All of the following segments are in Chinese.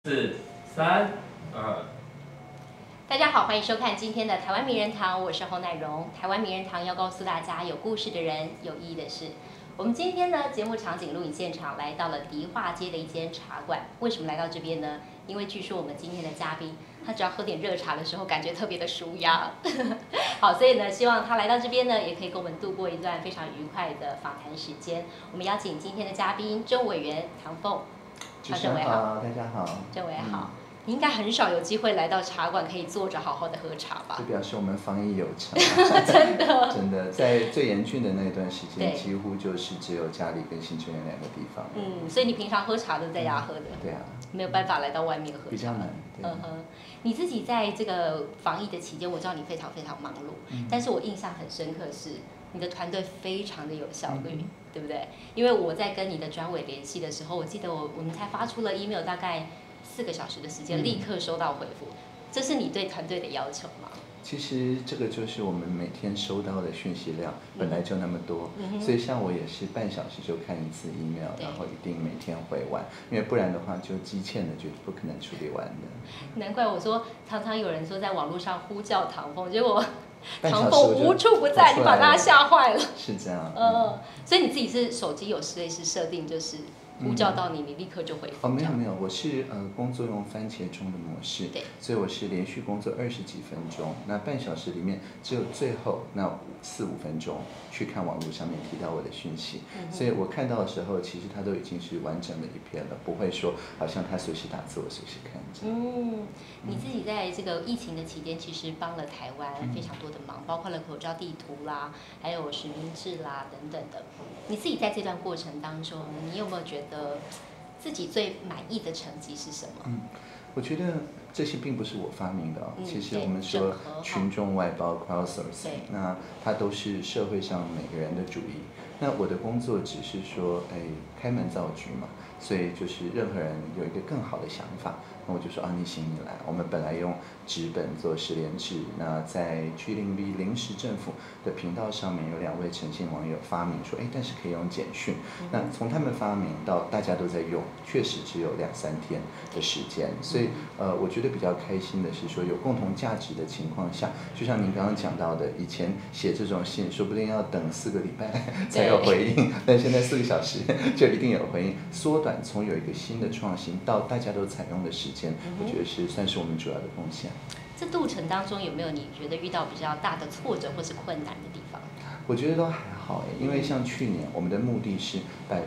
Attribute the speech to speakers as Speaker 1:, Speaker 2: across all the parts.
Speaker 1: 4、3、2。
Speaker 2: 大家好，欢迎收看今天的台湾名人堂，我是侯乃荣。台湾名人堂要告诉大家，有故事的人，有意义的事。我们今天呢，节目场景录影现场来到了迪化街的一间茶馆。为什么来到这边呢？因为据说我们今天的嘉宾，他只要喝点热茶的时候，感觉特别的舒压。好，所以呢，希望他来到这边呢，也可以跟我们度过一段非常愉快的访谈时间。我们邀请今天的嘉宾周委员唐凤。
Speaker 3: 主持人好，大家好，
Speaker 2: 郑委好，你应该很少有机会来到茶馆，可以坐着好好的喝茶吧？
Speaker 3: 这表示我们防疫有成，
Speaker 2: 真的，
Speaker 3: 真的，在最严峻的那段时间，几乎就是只有家里跟新成园两个地方。
Speaker 2: 所以你平常喝茶都在家喝的？
Speaker 3: 对啊，
Speaker 2: 没有办法来到外面喝茶，
Speaker 3: 比较难。
Speaker 2: 你自己在这个防疫的期间，我知道你非常非常忙碌，但是我印象很深刻是你的团队非常的有效率。对不对？因为我在跟你的专委联系的时候，我记得我们才发出了 email， 大概4个小时的时间，立刻收到回复。这是你对团队的要求吗？
Speaker 3: 其实这个就是我们每天收到的讯息量本来就那么多，所以像我也是半小时就看一次 email， 然后一定每天回完，因为不然的话就积欠的就不可能处理完的。
Speaker 2: 难怪我说常常有人说在网络上呼叫唐凤，结果唐凤无处不在，你把大家吓坏了。
Speaker 3: 是这样。
Speaker 2: 所以你自己是手机有类似设定，就是呼叫到你，你立刻就回复。
Speaker 3: 没有，我是工作用番茄钟的模式，所以我是连续工作20几分钟，那半小时里面只有最后那4、5分钟去看网络上面提到我的讯息，所以我看到的时候，其实它都已经是完整的一篇了，不会说好像他随时打字，我随时看着。
Speaker 2: 你自己在这个疫情的期间，其实帮了台湾非常多的忙，包括了口罩地图啦，还有实名制啦等等的。你自己在这段过程当中，你有没有觉得自己最满意的成绩是什么？
Speaker 3: 我觉得这些并不是我发明的其实我们说群众外包 crowdsourcing， 那它都是社会上每个人的主意。那我的工作只是说，开门造局嘛，所以就是任何人有一个更好的想法，那我就说你行你来。我们本来用纸本做实联制，那在 G0V 临时政府的频道上面有2位诚信网友发明说，但是可以用简讯。那从他们发明到大家都在用，确实只有2、3天的时间。所以我觉得比较开心的是说，有共同价值的情况下，就像您刚刚讲到的，以前写这种信说不定要等4个礼拜才有回应，但现在4个小时就一定有回应，缩短从有一个新的创新到大家都采用的时间，我觉得算是我们主要的贡献。
Speaker 2: 这路程当中有没有你觉得遇到比较大的挫折或是困难的地方？
Speaker 3: 我觉得都还好因为像去年我们的目的是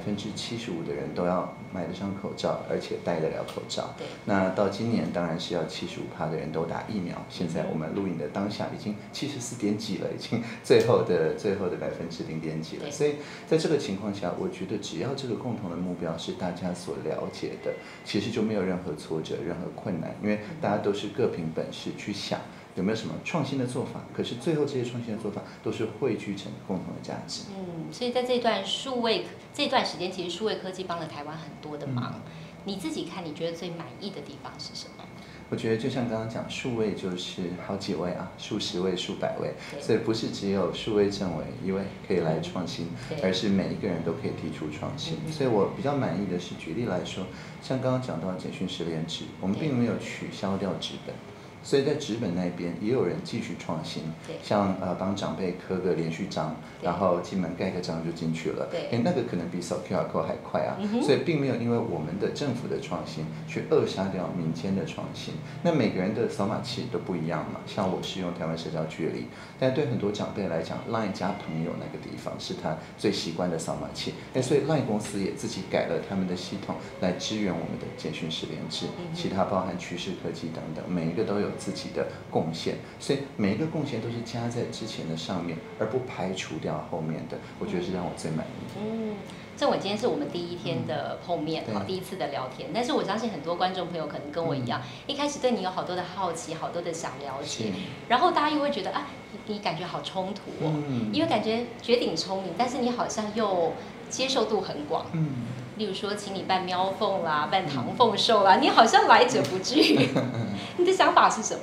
Speaker 3: 75%的人都要买得上口罩，而且戴得了口罩。那到今年当然是要75%的人都打疫苗。现在我们录影的当下已经74点几了，已经最后的0点几了。所以在这个情况下，我觉得只要这个共同的目标是大家所了解的，其实就没有任何挫折、任何困难，因为大家都是各凭本事去想有没有什么创新的做法，可是最后这些创新的做法都是汇聚成共同的价值。
Speaker 2: 所以在这段时间，其实数位科技帮了台湾很多的忙。你自己看，你觉得最满意的地方是什么？
Speaker 3: 我觉得就像刚刚讲，数位就是好几位数十位、数百位，所以不是只有数位政委1位可以来创新，而是每一个人都可以提出创新。所以我比较满意的是，举例来说，像刚刚讲到简讯实联制，我们并没有取消掉纸本。所以在纸本那边也有人继续创新，像帮长辈刻个连续章，然后进门盖个章就进去了，那个可能比扫 QR code 还快所以并没有因为我们的政府的创新去扼杀掉民间的创新。那每个人的扫码器都不一样嘛，像我是用台湾社交距离，但对很多长辈来讲 ，LINE 加朋友那个地方是他最习惯的扫码器，所以 LINE 公司也自己改了他们的系统来支援我们的简讯实联制，其他包含趋势科技等等，每一个都有自己的贡献，所以每一个贡献都是加在之前的上面，而不排除掉后面的，我觉得是让我最满意。
Speaker 2: 郑伟今天是我们第1天的碰面，第1次的聊天，但是我相信很多观众朋友可能跟我一样，一开始对你有好多的好奇，好多的想了解，然后大家又会觉得你感觉好冲突因为感觉绝顶聪明，但是你好像又接受度很广。例如说，请你扮喵凤啦，扮唐凤寿啦，你好像来者不拒。你的想法是什么？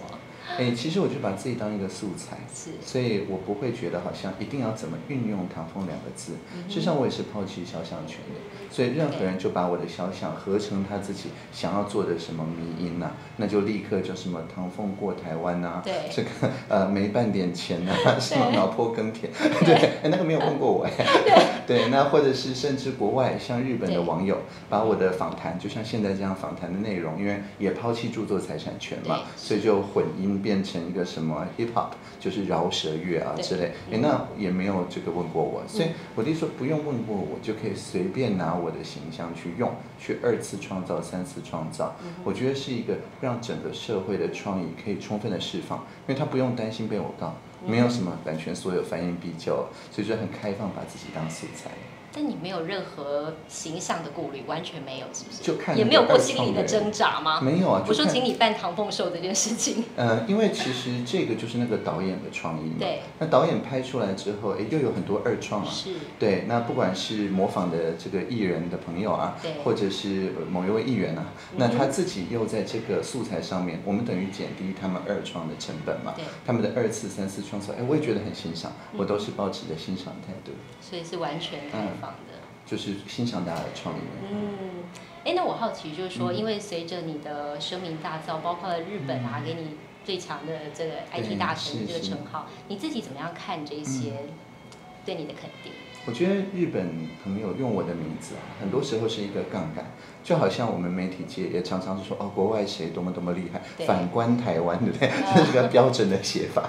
Speaker 3: 其实我就把自己当一个素材，所以我不会觉得好像一定要怎么运用唐凤两个字。事实上我也是抛弃肖像权的，所以任何人就把我的肖像合成他自己想要做的什么迷因啊，那就立刻就什么唐凤过台湾啊，这个没半点钱啊，什么脑波耕田，对，那个没有问过我对，那或者是甚至国外像日本的网友把我的访谈，就像现在这样访谈的内容，因为也抛弃著作财产权嘛，所以就混音变成一个什么 hip hop， 就是饶舌乐啊之类，那也没有这个问过我，所以我弟说不用问过我就可以随便拿我的形象去用，去2次创造、3次创造，我觉得是一个让整个社会的创意可以充分的释放，因为他不用担心被我告，没有什么版权所有、翻印必究，所以就很开放，把自己当素材。
Speaker 2: 但你没有任何形象的顾虑，完全没有，是不是？
Speaker 3: 就看
Speaker 2: 也没有过心理的挣扎吗？
Speaker 3: 没有啊。
Speaker 2: 我说请你办唐凤寿这件事情。
Speaker 3: 因为其实这个就是那个导演的创意嘛。
Speaker 2: 对。
Speaker 3: 那导演拍出来之后，又有很多二创啊。
Speaker 2: 是。
Speaker 3: 对，那不管是模仿的这个艺人的朋友啊，或者是某一位艺员啊，那他自己又在这个素材上面，我们等于减低他们二创的成本嘛。对。他们的2次、3次创作，我也觉得很欣赏，我都是抱持着欣赏态度。
Speaker 2: 所以是完全开放的。
Speaker 3: 就是欣赏大家的创意。
Speaker 2: 那我好奇就是说，因为随着你的声名大噪，包括了日本啊，给你最强的这个 IT 大神这个称号，你自己怎么样看这些对你的肯定？
Speaker 3: 我觉得日本朋友用我的名字啊，很多时候是一个杠杆，就好像我们媒体界也常常是说国外谁多么多么厉害，反观台湾，对不对？这是个标准的写法。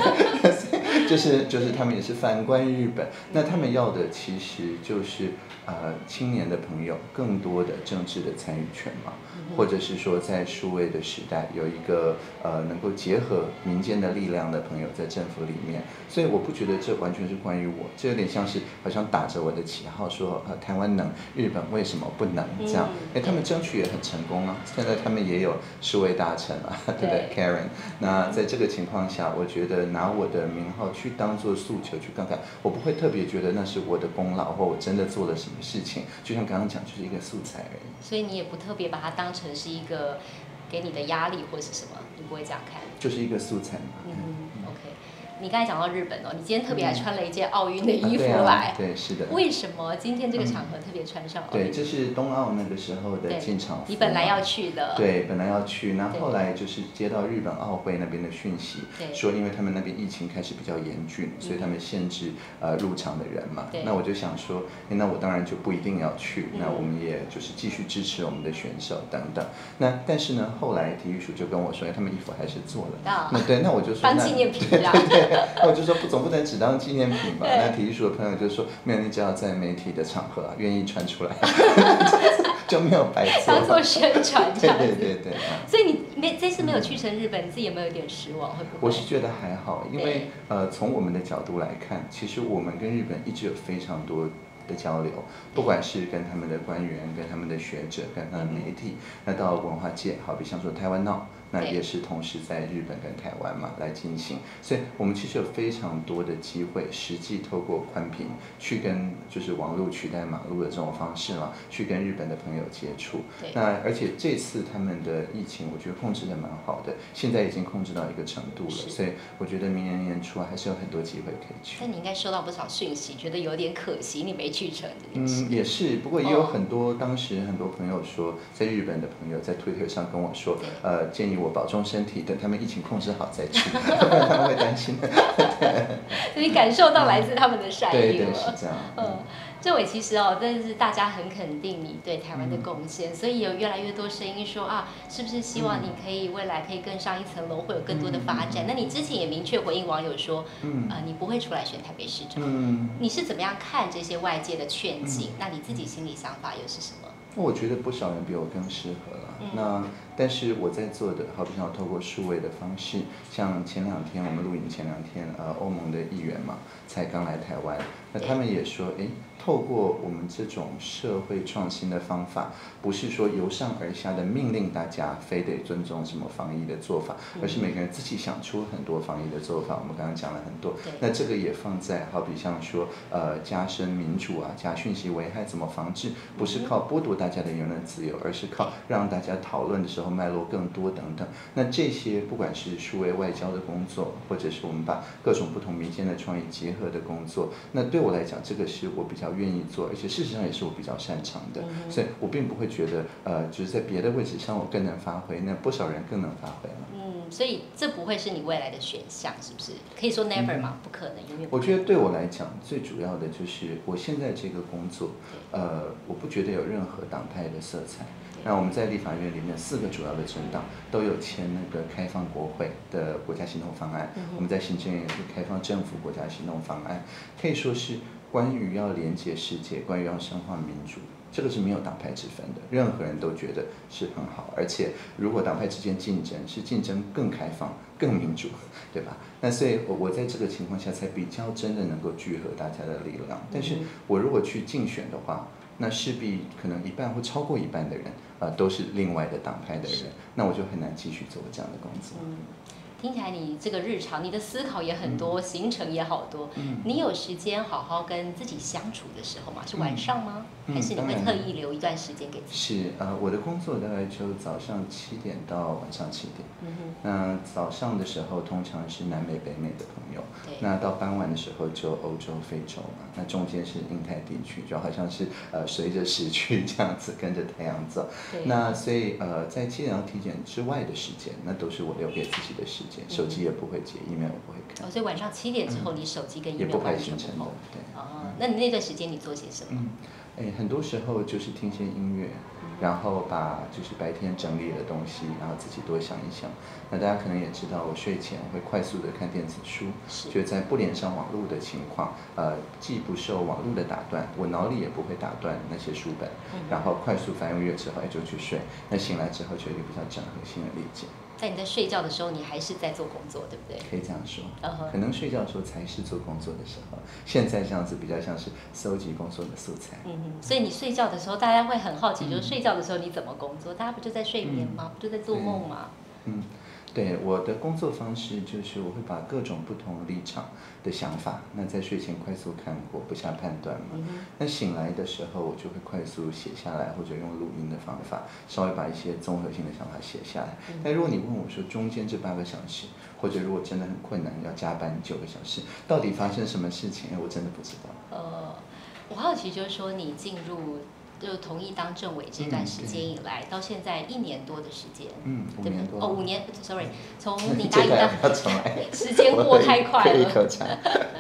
Speaker 3: 就是他们也是反观日本，那他们要的其实就是青年的朋友更多的政治的参与权嘛，或者是说在数位的时代有一个能够结合民间的力量的朋友在政府里面，所以我不觉得这完全是关于我，这有点像是好像打着我的旗号说台湾能，日本为什么不能这样？他们争取也很成功啊，现在他们也有数位大臣啊，对不对 ？Karen， 那在这个情况下，我觉得拿我的名号去当做诉求去看看，我不会特别觉得那是我的功劳或我真的做了什么事情，就像刚刚讲，就是一个素材而已。
Speaker 2: 所以你也不特别把它当成是一个给你的压力或是什么，你不会这样看？
Speaker 3: 就是一个素材嘛。
Speaker 2: OK。你刚才讲到日本哦，你今天特别还穿了一件奥运的衣服来，
Speaker 3: 对，是的。
Speaker 2: 为什么今天这个场合特别穿上奥运？
Speaker 3: 对，这是冬奥那个时候的进场服。
Speaker 2: 你本来要去的。
Speaker 3: 对，本来要去，那后来就是接到日本奥会那边的讯息，说因为他们那边疫情开始比较严峻，所以他们限制入场的人嘛。那我就想说，那我当然就不一定要去，那我们也就是继续支持我们的选手等等。那但是呢，后来体育署就跟我说，他们衣服还是做了。那我就说
Speaker 2: 当纪念品啊。
Speaker 3: 那我就说总不能只当纪念品吧？那体育署的朋友就说，没有，你只要在媒体的场合愿意穿出来，就没有白做。
Speaker 2: 当做宣传这样子。
Speaker 3: 对。
Speaker 2: 所以你这次没有去成日本，你自己有没有点失望？会不会？
Speaker 3: 我是觉得还好，因为从我们的角度来看，其实我们跟日本一直有非常多的交流，不管是跟他们的官员、跟他们的学者、跟他们的媒体，那到文化界，好比像说台湾闹。那也是同时在日本跟台湾嘛来进行，所以我们其实有非常多的机会，实际透过宽频去跟就是网络取代马路的这种方式嘛，去跟日本的朋友接触。那而且这次他们的疫情，我觉得控制的蛮好的，现在已经控制到一个程度了，所以我觉得明年年初还是有很多机会可以去。
Speaker 2: 但你应该收到不少讯息，觉得有点可惜你没去成。
Speaker 3: 也是，不过也有很多当时很多朋友说，在日本的朋友在 Twitter 上跟我说，建议我保重身体，等他们疫情控制好再去，要不然他们会担心。
Speaker 2: 所以你感受到来自他们的善意了。
Speaker 3: 对，是这样。
Speaker 2: 政委其实真的是大家很肯定你对台湾的贡献，所以有越来越多声音说是不是希望你可以未来可以更上一层楼，会有更多的发展？那你之前也明确回应网友说，你不会出来选台北市长。你是怎么样看这些外界的劝进？那你自己心里想法又是什么？
Speaker 3: 我觉得不少人比我更适合了。那但是我在做的，好比像我透过数位的方式，像前2天我们录影前2天，欧盟的议员嘛，才刚来台湾，那他们也说，透过我们这种社会创新的方法，不是说由上而下的命令大家非得尊重什么防疫的做法，而是每个人自己想出很多防疫的做法。我们刚刚讲了很多，那这个也放在好比像说，加深民主啊，假讯息危害怎么防治，不是靠剥夺大家的言论自由，而是靠让大家讨论的时候头脉络更多等等。那这些不管是数位外交的工作，或者是我们把各种不同民间的创意结合的工作，那对我来讲，这个是我比较愿意做，而且事实上也是我比较擅长的。所以我并不会觉得就是在别的位置上我更能发挥，那不少人更能发挥了。
Speaker 2: 所以这不会是你未来的选项，是不是？可以说 never 吗？不可能，永远不可能。
Speaker 3: 我觉得对我来讲，最主要的就是我现在这个工作，我不觉得有任何党派的色彩。那我们在立法院里面4个主要的政党都有签那个开放国会的国家行动方案，我们在行政院也是开放政府国家行动方案，可以说是关于要连接世界，关于要深化民主。这个是没有党派之分的，任何人都觉得是很好，而且如果党派之间竞争，是竞争更开放、更民主，对吧？那所以我在这个情况下才比较真的能够聚合大家的力量。但是我如果去竞选的话，那势必可能1半或超过1半的人，都是另外的党派的人，那我就很难继续做这样的工作。
Speaker 2: 听起来你这个日常，你的思考也很多，行程也好多。你有时间好好跟自己相处的时候吗？是晚上吗？还是你会特意留一段时间给自己？
Speaker 3: 是我的工作大概就早上7点到晚上7点。那早上的时候通常是南美、北美的朋友，那到傍晚的时候就欧洲、非洲嘛，那中间是印太地区，就好像是随着时区这样子跟着太阳走。那所以在7点到体检之外的时间，那都是我留给自己的时间。手机也不会接 ，email 也不会看。
Speaker 2: 所以晚上7点之后，你手机跟 email
Speaker 3: 也不排行程的，对。
Speaker 2: 那你那段时间你做些什么？
Speaker 3: 很多时候就是听些音乐，然后把就是白天整理的东西，然后自己多想一想。那大家可能也知道，我睡前会快速的看电子书，就在不连上网络的情况，既不受网络的打断，我脑里也不会打断那些书本，然后快速翻阅之后就去睡。那醒来之后就有一个比较整合性的理解。
Speaker 2: 在你在睡觉的时候，你还是在做工作，对不对？
Speaker 3: 可以这样说，可能睡觉的时候才是做工作的时候，现在这样子比较像是搜集工作的素材。
Speaker 2: 所以你睡觉的时候，大家会很好奇，就是睡觉的时候你怎么工作？大家不就在睡眠吗？不就在做梦吗？
Speaker 3: 对，我的工作方式就是我会把各种不同立场的想法，那在睡前快速看过，不下判断嘛。那醒来的时候，我就会快速写下来，或者用录音的方法，稍微把一些综合性的想法写下来。但如果你问我说中间这8个小时，或者如果真的很困难要加班9个小时，到底发生什么事情？我真的不知道。
Speaker 2: 我好奇就是说你进入。就同意当政委这段时间以来，到现在1年多的时间
Speaker 3: ，5年多
Speaker 2: 5年 ，sorry， 从你答应当，时间过太快了，
Speaker 3: 一口柴。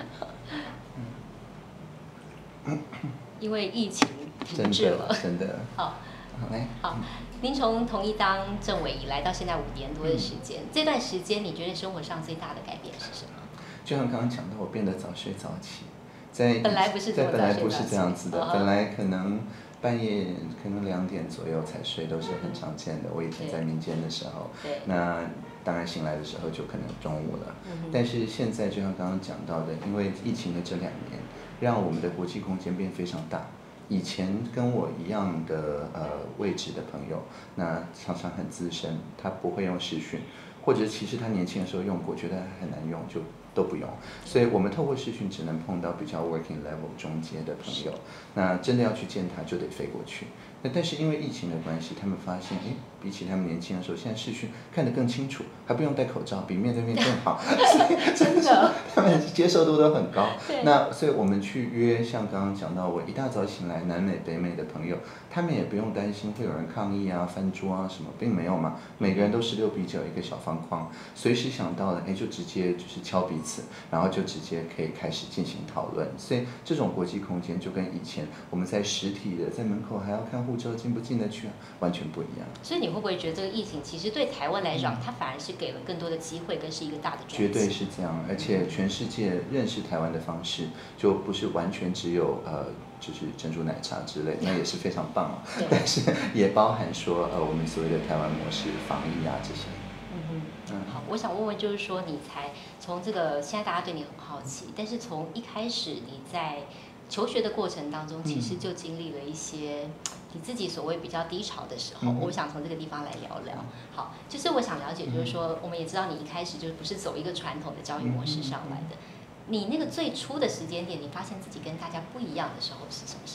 Speaker 2: 因为疫情停滞了，
Speaker 3: 真的。
Speaker 2: 好，
Speaker 3: 来，
Speaker 2: 好，您从同意当政委以来到现在5年多的时间，这段时间你觉得生活上最大的改变是什么？
Speaker 3: 就像刚刚讲到，我变得早睡早起，
Speaker 2: 本来不是
Speaker 3: 这样子的，本来可能。半夜可能2点左右才睡，都是很常见的。我以前在民间的时候，那当然醒来的时候就可能中午了。但是现在就像刚刚讲到的，因为疫情的这2年，让我们的国际空间变非常大。以前跟我一样的位置的朋友，那常常很资深，他不会用视讯，或者其实他年轻的时候用过，觉得很难用，就都不用。所以我们透过视讯只能碰到比较 working level 中阶的朋友，那真的要去见他就得飞过去。那但是因为疫情的关系，他们发现，比起他们年轻的时候，现在视讯看得更清楚，还不用戴口罩，比面对面更好，所以真的他们接受度都很高。那所以我们去约，像刚刚讲到，我一大早醒来，南美、北美的朋友，他们也不用担心会有人抗议啊、翻桌啊什么，并没有嘛。每个人都16:9一个小方框，随时想到了，就直接就是敲彼此，然后就直接可以开始进行讨论。所以这种国际空间就跟以前我们在实体的，在门口还要看护照进不进得去啊，完全不一样。
Speaker 2: 所以你会不会觉得这个疫情其实对台湾来讲，它反而是给了更多的机会，跟是一个大的转机？
Speaker 3: 绝对是这样，而且全世界认识台湾的方式，就不是完全只有就是珍珠奶茶之类，那也是非常棒啊。但是也包含说我们所谓的台湾模式、防疫啊这些。
Speaker 2: 好，我想问问，就是说你才从这个现在大家对你很好奇，但是从一开始你在求学的过程当中，其实就经历了一些你自己所谓比较低潮的时候。我想从这个地方来聊聊。好，就是我想了解，就是说我们也知道你一开始就不是走一个传统的教育模式上来的。你那个最初的时间点，你发现自己跟大家不一样的时候是什么时候？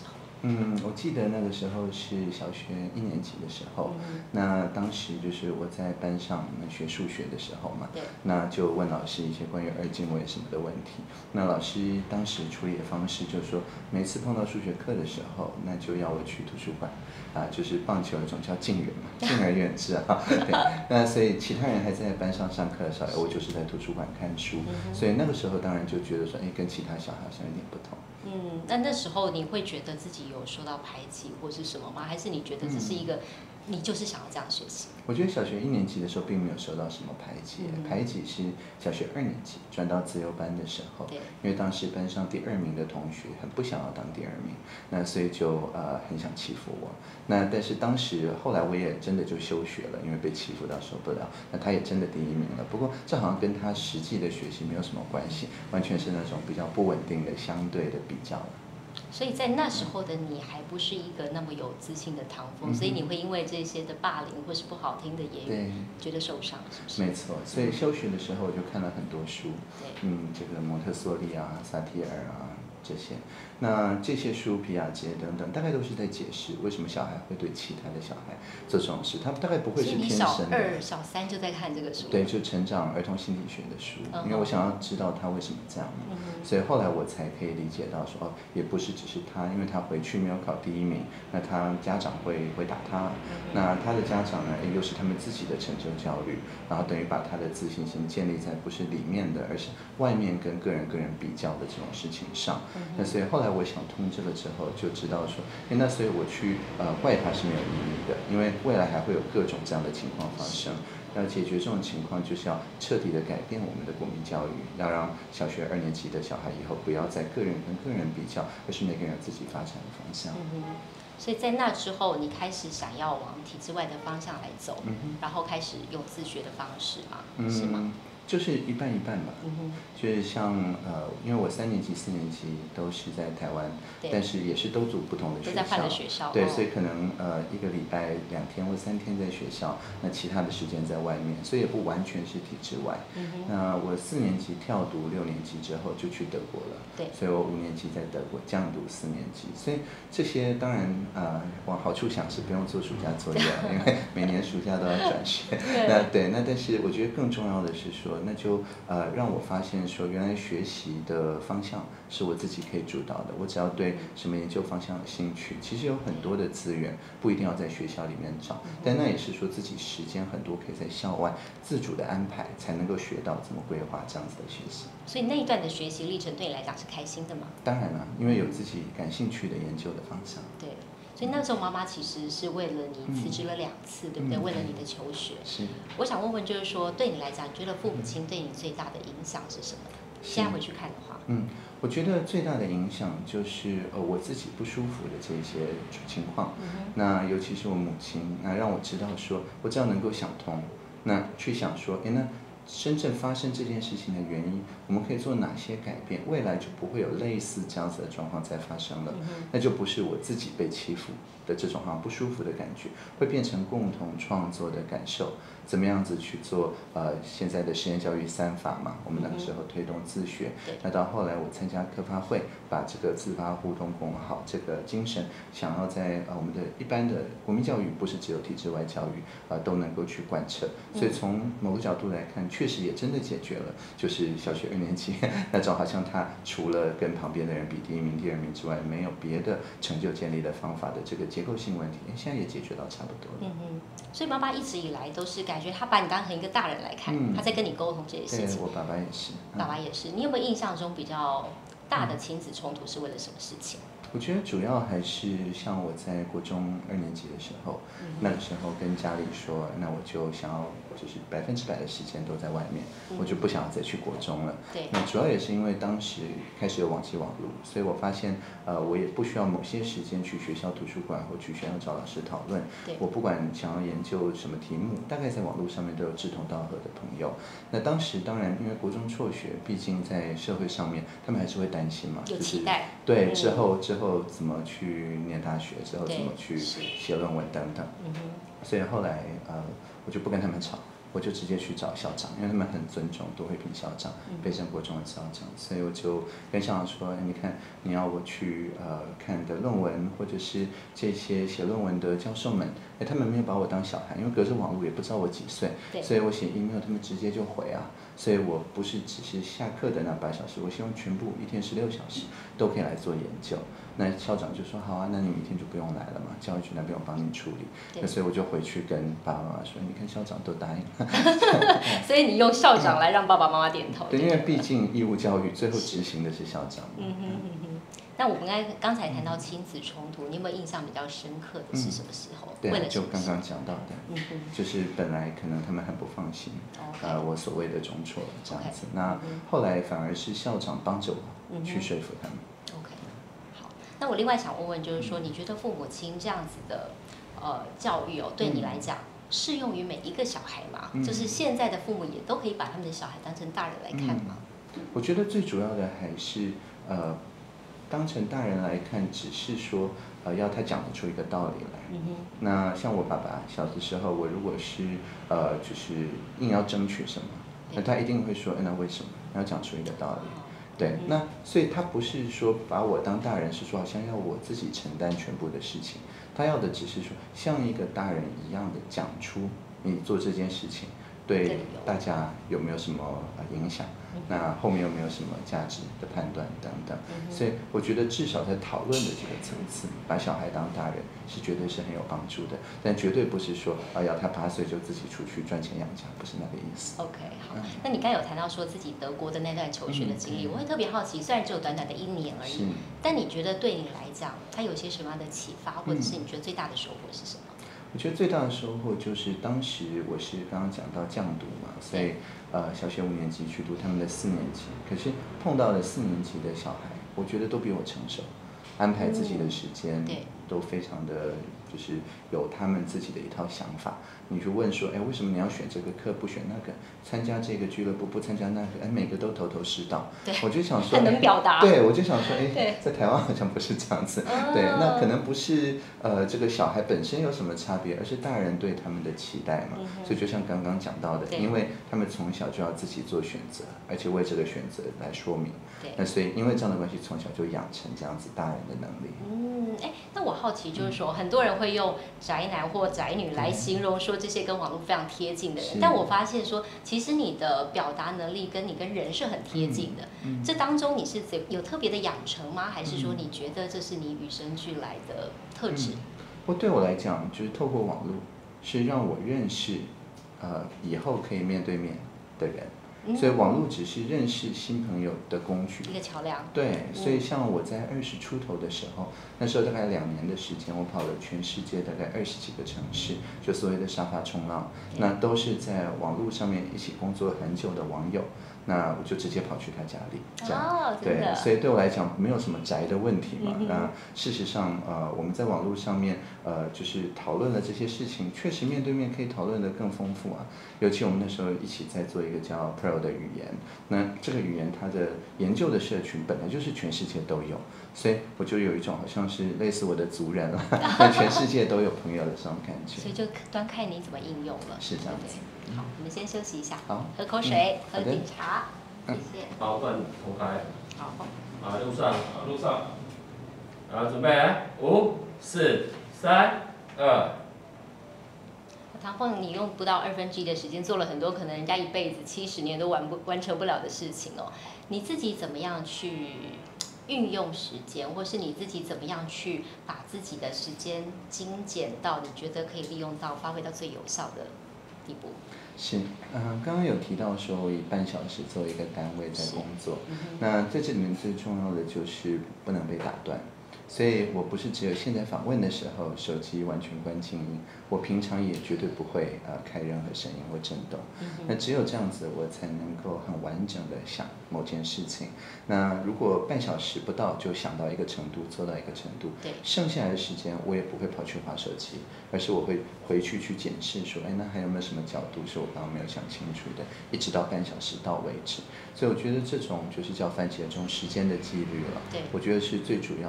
Speaker 3: 我记得那个时候是小学1年级的时候，那当时就是我在班上学数学的时候嘛，那就问老师一些关于二进位什么的问题。那老师当时处理的方式就是说，每次碰到数学课的时候，那就要我去图书馆，就是棒球有一种叫敬远嘛，敬而远之啊。对，那所以其他人还在班上上课的时候，我就是在图书馆看书，所以那个时候当然就觉得说，跟其他小孩好像有点不同。
Speaker 2: 那时候你会觉得自己有受到排挤或是什么吗？还是你觉得这是一个，你就是想要这样学习？
Speaker 3: 我觉得小学1年级的时候并没有受到什么排挤，排挤是小学2年级转到自由班的时候，因为当时班上第2名的同学很不想要当第2名，那所以就很想欺负我。那但是当时后来我也真的就休学了，因为被欺负到受不了。那他也真的第1名了，不过这好像跟他实际的学习没有什么关系，完全是那种比较不稳定的相对的比较了。
Speaker 2: 所以在那时候的你还不是一个那么有自信的唐风，所以你会因为这些的霸凌或是不好听的言语觉得受伤，是不是？
Speaker 3: 没错，所以休学的时候我就看了很多书，这个蒙特梭利啊、萨提尔啊这些，那这些书皮亚杰等等，大概都是在解释为什么小孩会对其他的小孩做这种事，他大概不会是天生的。
Speaker 2: 所以你小2、小3就在看这个书？
Speaker 3: 对，就成长儿童心理学的书，因为我想要知道他为什么这样嘛，所以后来我才可以理解到说，也不是只是他，因为他回去没有考第1名，那他家长会打他，那他的家长呢，又是他们自己的成就焦虑，然后等于把他的自信心建立在不是里面的，而是外面跟个人比较的这种事情上。那所以后来我想通这个之后，就知道说，那所以我去怪他是没有意义的，因为未来还会有各种这样的情况发生。要解决这种情况，就是要彻底的改变我们的国民教育，要让小学2年级的小孩以后不要再个人跟个人比较，而是每个人有自己发展的方向。
Speaker 2: 所以在那之后，你开始想要往体制外的方向来走，然后开始用自学的方式吗？是吗？
Speaker 3: 就是一半一半吧，就是像因为我3年级、4年级都是在台湾，但是也是都读不同的学校，
Speaker 2: 都在换了学校，
Speaker 3: 对，所以可能1个礼拜2天或3天在学校，那其他的时间在外面，所以也不完全是体制外。那我4年级跳读6年级之后就去德国了，对，所以我5年级在德国降读4年级，所以这些当然往好处想是不用做暑假作业了，因为每年暑假都要转学。那但是我觉得更重要的是说，那就让我发现说，原来学习的方向是我自己可以主导的。我只要对什么研究方向有兴趣，其实有很多的资源，不一定要在学校里面找，但那也是说自己时间很多可以在校外自主的安排，才能够学到怎么规划这样子的学习。
Speaker 2: 所以那一段的学习历程对你来讲是开心的吗？
Speaker 3: 当然了，因为有自己感兴趣的研究的方向。
Speaker 2: 对。所以那时候妈妈其实是为了你辞职了2次，对不对？为了你的求学。
Speaker 3: 是。
Speaker 2: 我想问问，就是说对你来讲，你觉得父母亲对你最大的影响是什么？现在回去看的话。
Speaker 3: 我觉得最大的影响就是我自己不舒服的这些情况。那尤其是我母亲，那让我知道说，我只要能够想通，那去想说，那真正发生这件事情的原因，我们可以做哪些改变，未来就不会有类似这样子的状况再发生了。那就不是我自己被欺负的这种好像不舒服的感觉，会变成共同创作的感受。怎么样子去做现在的实验教育3法嘛，我们那个时候推动自学，那到后来我参加科发会，把这个自发互动共好这个精神，想要在我们的一般的国民教育，不是只有体制外教育都能够去贯彻。所以从某个角度来看，确实也真的解决了，就是小学2年级那种好像他除了跟旁边的人比第1名、第2名之外，没有别的成就建立的方法的这个结构性问题，现在也解决到差不多了。
Speaker 2: 所以妈妈一直以来都是感觉她把你当成一个大人来看，她在跟你沟通这些事情。
Speaker 3: 对，我爸爸也是。
Speaker 2: 爸爸也是。你有没有印象中比较大的亲子冲突是为了什么事情？
Speaker 3: 我觉得主要还是像我在国中2年级的时候，那个时候跟家里说，那我就想要就是100%的时间都在外面，我就不想要再去国中了。
Speaker 2: 对。
Speaker 3: 那主要也是因为当时开始有网际网路，所以我发现我也不需要某些时间去学校图书馆或去学校找老师讨论。我不管想要研究什么题目，大概在网络上面都有志同道合的朋友。那当时当然因为国中辍学，毕竟在社会上面他们还是会担心嘛，
Speaker 2: 有期待。
Speaker 3: 对，之后怎么去念大学，之后怎么去写论文等等。所以后来我就不跟他们吵， 我就直接去找校长，因为他们很尊重杜慧萍校长、北镇国中的校长，所以我就跟校长说，你看你要我去看你的论文，或者是这些写论文的教授们，他们没有把我当小孩，因为隔着网络也不知道我几岁，所以我写 email 他们直接就回啊，所以我不是只是下课的那8小时，我希望全部一天16小时都可以来做研究。那校长就说好啊，那你明天就不用来了嘛，教育局那边我帮你处理。那所以我就回去跟爸爸妈妈说，你看校长都答应了。
Speaker 2: 所以你用校长来让爸爸妈妈点头。
Speaker 3: 对，因为毕竟义务教育最后执行的是校长。
Speaker 2: 那我们刚才谈到亲子冲突，你有没有印象比较深刻的是什么时候？
Speaker 3: 对啊，就刚刚讲到的，就是本来可能他们很不放心，我所谓的中辍了这样子。那后来反而是校长帮着我去说服他们。
Speaker 2: 那我另外想问问，就是说，你觉得父母亲这样子的教育对你来讲适用于每一个小孩吗？就是现在的父母也都可以把他们的小孩当成大人来看吗？
Speaker 3: 我觉得最主要的还是当成大人来看，只是说要他讲得出一个道理来。那像我爸爸小的时候，我如果是就是硬要争取什么，那他一定会说，那为什么？要讲出一个道理。对，那所以他不是说把我当大人，是说好像要我自己承担全部的事情。他要的只是说像一个大人一样的讲出你做这件事情对大家有没有什么影响，那后面有没有什么价值的判断等等。所以我觉得至少在讨论的这个层次，把小孩当大人是绝对是很有帮助的，但绝对不是说要他8岁就自己出去赚钱养家，不是那个意思。
Speaker 2: OK， 好，那你刚有谈到说自己德国的那段求学的经历，我会特别好奇，虽然只有短短的1年而已，但你觉得对你来讲，它有些什么样的启发，或者是你觉得最大的收获是什么？
Speaker 3: 我觉得最大的收获就是当时我是刚刚讲到降读嘛，所以小学5年级去读他们的4年级，可是碰到了4年级的小孩，我觉得都比我成熟，安排自己的时间都非常的就是有他们自己的一套想法。你去问说，为什么你要选这个课不选那个？参加这个俱乐部不参加那个？每个都头头是道。我就想说，
Speaker 2: 很能表达。
Speaker 3: 对，我就想说，在台湾好像不是这样子。对，那可能不是这个小孩本身有什么差别，而是大人对他们的期待嘛。所以就像刚刚讲到的，因为他们从小就要自己做选择，而且为这个选择来说明。那所以因为这样的关系，从小就养成这样子大人的能力。
Speaker 2: 那我好奇就是说，很多人会用宅男或宅女来形容说这些跟网络非常贴近的人，但我发现说，其实你的表达能力跟你跟人是很贴近的。这当中你是有特别的养成吗？还是说你觉得这是你与生俱来的特质？
Speaker 3: 对我来讲，就是透过网络，是让我认识以后可以面对面的人。所以网络只是认识新朋友的工具，
Speaker 2: 一个桥梁。
Speaker 3: 对，所以像我在20出头的时候，那时候大概2年的时间，我跑了全世界大概20几个城市，就所谓的沙发冲浪，那都是在网络上面一起工作很久的网友。那我就直接跑去他家里，这样对，所以对我来讲没有什么宅的问题嘛。那事实上，我们在网络上面，就是讨论了这些事情，确实面对面可以讨论得更丰富啊。尤其我们那时候一起在做一个叫 Pro 的语言，那这个语言它的研究的社群本来就是全世界都有，所以我就有一种好像是类似我的族人了，那全世界都有朋友的这种感觉。
Speaker 2: 所以就端看你怎么应用了。
Speaker 3: 是这样子。
Speaker 2: 好，我们先休息一下，
Speaker 3: 好，
Speaker 2: 喝口水，喝点茶，谢谢。
Speaker 1: 好，不然同开。
Speaker 2: 好。
Speaker 1: 路上，路上。准备，5、4、3、2。
Speaker 2: 唐凤，你用不到1/2的时间做了很多可能人家一辈子70年都完成不了的事情哦。你自己怎么样去运用时间，或是你自己怎么样去把自己的时间精简到你觉得可以利用到、发挥到最有效的地步？
Speaker 3: 是，刚刚有提到说我以半小时作为一个单位在工作，那在这里面最重要的就是不能被打断。所以我不是只有现在访问的时候手机完全关静音，我平常也绝对不会开任何声音或震动。那只有这样子，我才能够很完整的想某件事情。那如果半小时不到就想到一个程度，做到一个程度，剩下来的时间我也不会跑去滑手机，而是我会回去检视说，那还有没有什么角度是我刚刚没有想清楚的，一直到半小时到为止。所以我觉得这种就是叫番茄钟时间的纪律了。我觉得是最主要的，因为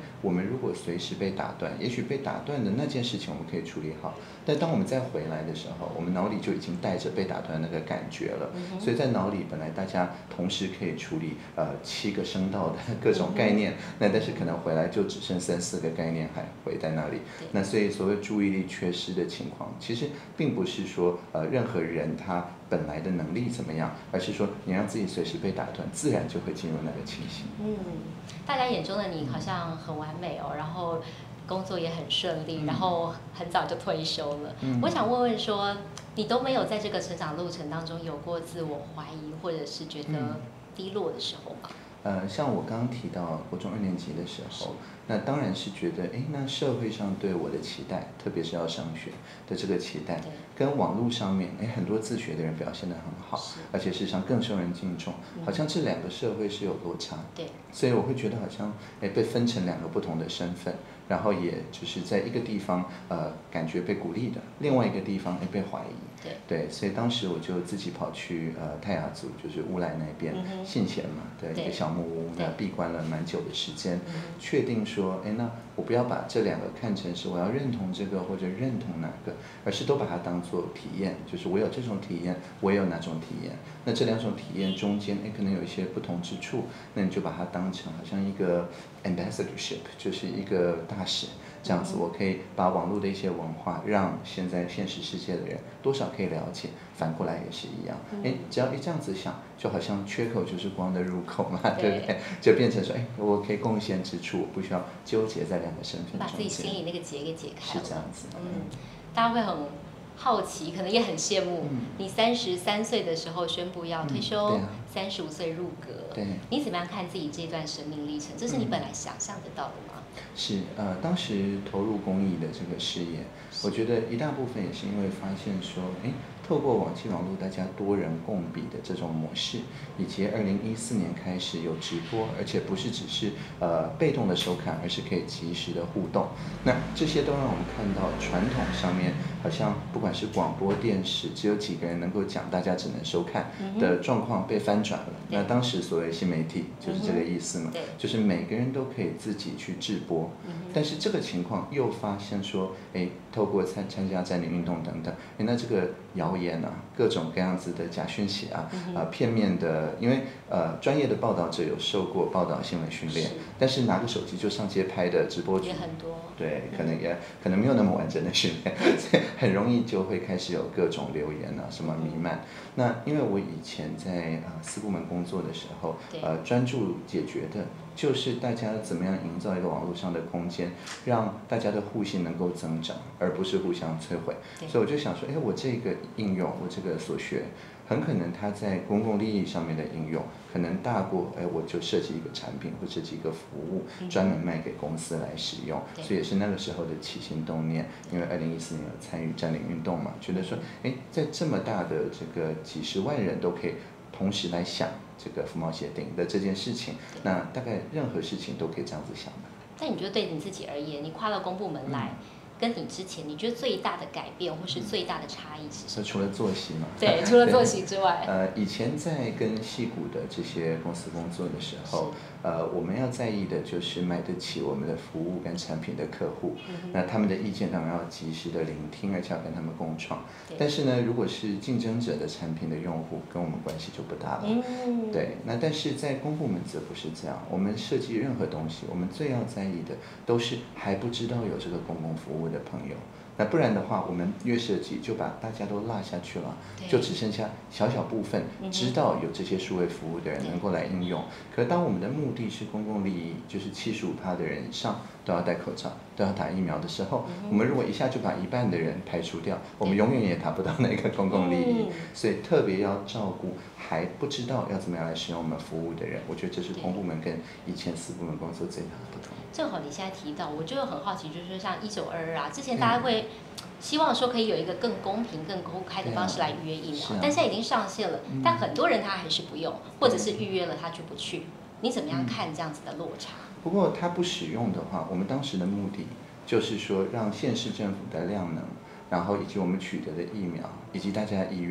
Speaker 3: 我们如果随时被打断，也许被打断的那件事情我们可以处理好，但当我们再回来的时候，我们脑里就已经带着被打断的那个感觉了。所以在脑里本来大家同时可以处理7个声道的各种概念，那但是可能回来就只剩3、4个概念还回在那里。那所以所谓注意力缺失的情况，其实并不是说任何人他本来的能力怎么样，而是说你让自己随时被打断，自然就会进入那个情形。
Speaker 2: 大家眼中的你好像很完美哦，然后工作也很顺利，然后很早就退休了。我想问问说，你都没有在这个成长路程当中有过自我怀疑，或者是觉得低落的时候吗？
Speaker 3: 像我刚刚提到国中2年级的时候，那当然是觉得，那社会上对我的期待，特别是要上学的这个期待，跟网络上面，很多自学的人表现得很好，而且事实上更受人敬重，好像这2个社会是有落差。
Speaker 2: 对，
Speaker 3: 所以我会觉得好像，被分成2个不同的身份，然后也就是在一个地方，感觉被鼓励的，另外一个地方，被怀疑。对，所以当时我就自己跑去泰雅族，就是乌来那边信贤嘛的一个小木屋，那闭关了蛮久的时间，确定说，那我不要把这2个看成是我要认同这个或者认同哪个，而是都把它当作体验，就是我有这种体验，我也有哪种体验，那这2种体验中间，可能有一些不同之处，那你就把它当成好像一个 ambassadorship， 就是一个大使。这样子，我可以把网络的一些文化，让现实世界的人多少可以了解，反过来也是一样。只要这样子想，就好像缺口就是光的入口嘛，对不对？就变成说，我可以贡献之处，我不需要纠结在2个身份中间，
Speaker 2: 把自己心里那个结给解开了。
Speaker 3: 是这样子。
Speaker 2: 大家会很好奇，可能也很羡慕你33岁的时候宣布要退休，35岁入阁。你怎么样看自己这段生命历程？这是你本来想象得到的吗？
Speaker 3: 是当时投入公益的这个事业，我觉得一大部分也是因为发现说，透过网际网络大家多人共笔的这种模式，以及2014年开始有直播，而且不是只是被动的收看，而是可以及时的互动。那这些都让我们看到传统上面好像不管是广播电视，只有几个人能够讲，大家只能收看的状况被翻转了。那当时所谓新媒体就是这个意思嘛，就是每个人都可以自己去直播。但是这个情况又发现说，透过参加占领运动等等，那这个谣言啊，各种各样子的假讯息啊，片面的，因为专业的报道者有受过报道新闻训练，但是拿个手机就上街拍的直播主
Speaker 2: 也很多，
Speaker 3: 对，可能没有那么完整的训练，所以很容易就会开始有各种留言啊，什么弥漫。那因为我以前在4部门工作的时候，专注解决的就是大家怎么样营造一个网络上的空间，让大家的互信能够增长，而不是互相摧毁。所以我就想说，我这个应用，我这个所学，很可能它在公共利益上面的应用，可能大过我就设计一个产品或设计一个服务，专门卖给公司来使用。所以也是那个时候的起心动念，因为2014年有参与占领运动嘛，觉得说，在这么大的这个几十万人都可以同时来想这个服贸协定的这件事情，那大概任何事情都可以这样子想的。
Speaker 2: 但你觉得对你自己而言，你跨到公部门来，跟你之前你觉得最大的改变或是最大的差异是什么？
Speaker 3: 除了作息嘛？
Speaker 2: 对，除了作息之外，
Speaker 3: 以前在跟矽谷的这些公司工作的时候，我们要在意的就是买得起我们的服务跟产品的客户，那他们的意见当然要及时的聆听，而且要跟他们共创。但是呢，如果是竞争者的产品的用户，跟我们关系就不大了。对，那但是在公部门则不是这样，我们设计任何东西，我们最要在意的都是还不知道有这个公共服务的朋友。那不然的话，我们越设计就把大家都落下去了，就只剩下小部分知道有这些数位服务的人能够来应用。可是当我们的目的是公共利益，就是75%的人以上都要戴口罩，都要打疫苗的时候，我们如果一下就把1半的人排除掉，我们永远也达不到那个公共利益。所以特别要照顾还不知道要怎么样来使用我们服务的人，我觉得这是公部门跟以前4部门工作最大的不同。
Speaker 2: 正好你现在提到，我就很好奇，就是说像1922啊，之前大家会希望说可以有一个更公平、更公开的方式来预约疫苗，但现在已经上线了，但很多人他还是不用，或者是预约了他就不去。你怎么样看这样子的落差？
Speaker 3: 不过他不使用的话，我们当时的目的就是说让县市政府的量能，然后以及我们取得的疫苗，以及大家的意愿，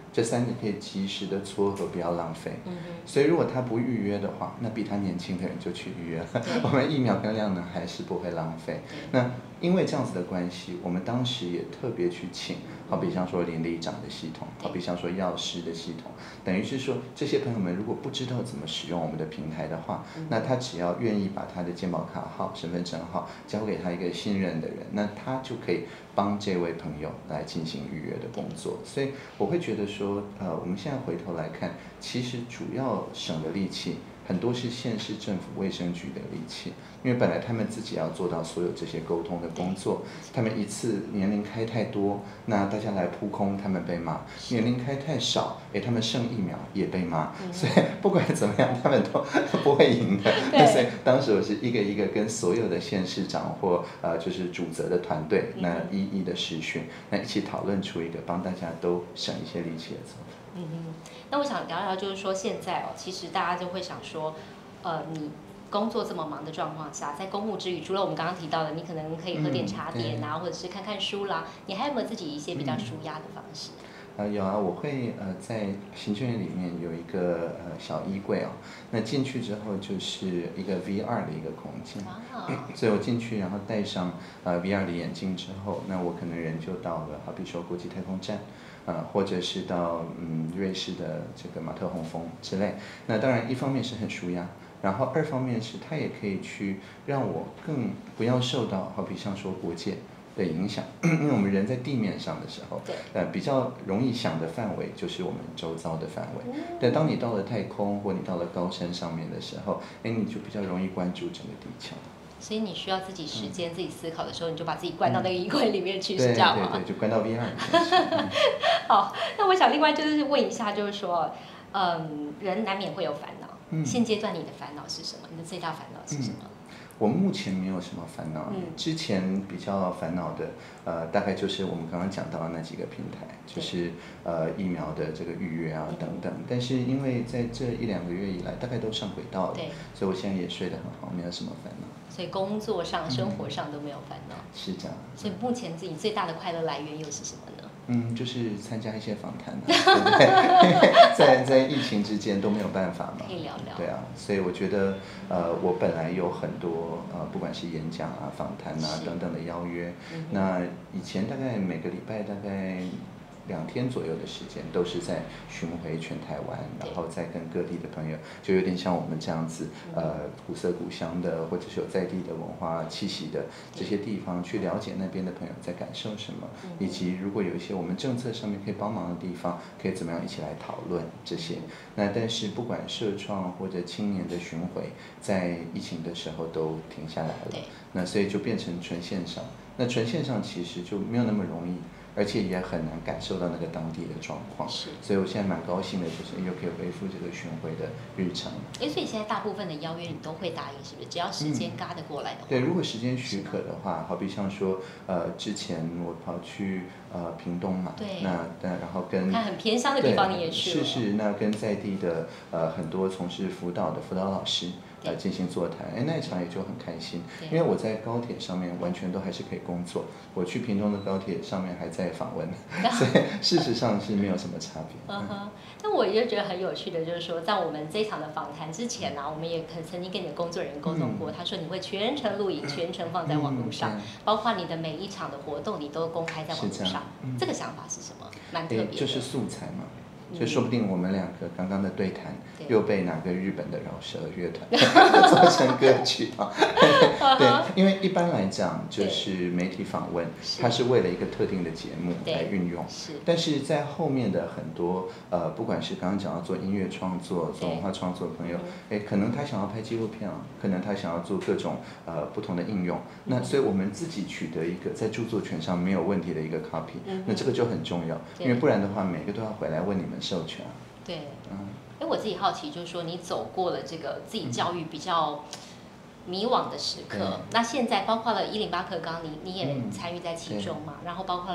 Speaker 3: 这3个可以及时的撮合，不要浪费。所以如果他不预约的话，那比他年轻的人就去预约了。我们疫苗跟量能还是不会浪费。那因为这样子的关系，我们当时也特别去请，好比像说邻里长的系统，好比像说药师的系统，等于是说这些朋友们如果不知道怎么使用我们的平台的话，那他只要愿意把他的健保卡号、身份证号交给他一个信任的人，那他就可以帮这位朋友来进行预约的工作。所以我会觉得说，我们现在回头来看，其实主要省的力气很多是县市政府卫生局的力气，因为本来他们自己要做到所有这些沟通的工作，他们一次年龄开太多，那大家来扑空，他们被骂；年龄开太少，他们剩疫苗也被骂。所以不管怎么样，他们都不会赢的。所以当时我是一个一个跟所有的县市长或就是主责的团队，那一一的视讯，那一起讨论出一个帮大家都省一些力气的做法。
Speaker 2: 那我想聊聊，就是说现在其实大家就会想说，你工作这么忙的状况下，在公务之余，除了我们刚刚提到的，你可能可以喝点茶点啊，或者是看看书啦，你还有没有自己一些比较舒压的方式？
Speaker 3: 有啊，我会在行政院里面有一个小衣柜哦，那进去之后就是一个 VR 的一个空间，所以我进去然后戴上VR 的眼镜之后，那我可能人就到了，好比说国际太空站。或者是到瑞士的这个马特洪峰之类，那当然一方面是很舒压，然后2方面是它也可以去让我更不要受到好比像说国界的影响，因为我们人在地面上的时候，比较容易想的范围就是我们周遭的范围，但当你到了太空或你到了高山上面的时候，你就比较容易关注整个地球。
Speaker 2: 所以你需要自己时间、自己思考的时候，你就把自己关到那个衣柜里面去，是这样吗？
Speaker 3: 对，就关到 VR 里面去。
Speaker 2: 好，那我想另外就是问一下，就是说，人难免会有烦恼。现阶段你的烦恼是什么？你的最大烦恼是什么？
Speaker 3: 我目前没有什么烦恼，之前比较烦恼的，大概就是我们刚刚讲到的那几个平台，就是疫苗的这个预约啊等等。但是因为在这1-2个月以来，大概都上轨道了，所以我现在也睡得很好，没有什么烦恼。
Speaker 2: 所以工作上、生活上都没有烦恼。
Speaker 3: 是这样。
Speaker 2: 所以目前自己最大的快乐来源又是什么呢？
Speaker 3: 就是参加一些访谈对不对？在疫情之间都没有办法嘛，
Speaker 2: 可以聊聊。
Speaker 3: 对啊，所以我觉得我本来有很多不管是演讲啊、访谈啊等等的邀约，那以前大概每个礼拜大概2天左右的时间，都是在巡回全台湾，然后再跟各地的朋友，就有点像我们这样子，古色古香的，或者是有在地的文化气息的这些地方，去了解那边的朋友在感受什么，以及如果有一些我们政策上面可以帮忙的地方，可以怎么样一起来讨论这些。那但是不管社创或者青年的巡回，在疫情的时候都停下来了，那所以就变成纯线上。那纯线上其实就没有那么容易。而且也很难感受到那个当地的状况，所以我现在蛮高兴的，就是又可以恢复这个巡回的日常。
Speaker 2: 所以现在大部分的邀约你都会答应，是不是？只要时间嘎得过来的话。
Speaker 3: 对，如果时间许可的话，好比像说，之前我跑去屏东嘛，然后跟
Speaker 2: 看很偏乡的地方你也去了，
Speaker 3: 是，那跟在地的很多从事辅导的辅导老师。进行座谈，那一场也就很开心，因为我在高铁上面完全都还是可以工作，我去屏东的高铁上面还在访问，所以事实上是没有什么差别。
Speaker 2: 那我也觉得很有趣的，就是说在我们这一场的访谈之前呢，我们也曾经跟你的工作人员沟通过，他说你会全程录影，全程放在网络上，包括你的每一场的活动你都公开在网络上，这个想法是什么？蛮特别的，
Speaker 3: 就是素材嘛。所以说不定我们2个刚刚的对谈又被哪个日本的饶舌乐团做成歌曲啊？对，因为一般来讲就是媒体访问，它是为了一个特定的节目来运用。但是在后面的很多不管是刚刚讲到做音乐创作、做文化创作的朋友，可能他想要拍纪录片啊，可能他想要做各种不同的应用。那所以我们自己取得一个在著作权上没有问题的一个 copy，那这个就很重要，因为不然的话每个都要回来问你们授权。
Speaker 2: 对，我自己好奇，就是说你走过了这个自己教育比较迷惘的时刻，那现在包括了108课纲，你也参与在其中嘛，然后包括了